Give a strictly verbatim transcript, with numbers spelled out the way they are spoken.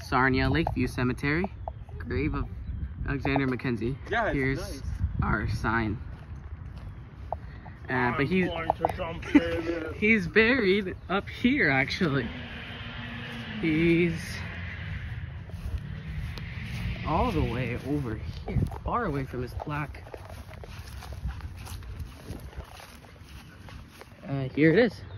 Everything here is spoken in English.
Sarnia Lakeview Cemetery, grave of Alexander Mackenzie. Yeah, here's nice. Our sign. Uh, but he's jump in. he's buried up here actually. He's all the way over here, far away from his plaque. Uh, here it is.